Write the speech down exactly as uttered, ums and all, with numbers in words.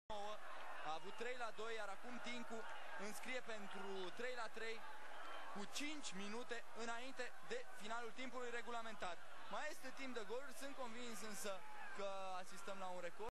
A avut trei la doi, iar acum Tincu înscrie pentru trei la trei cu cinci minute înainte de finalul timpului regulamentar. Mai este timp de goluri, sunt convins însă că asistăm la un record.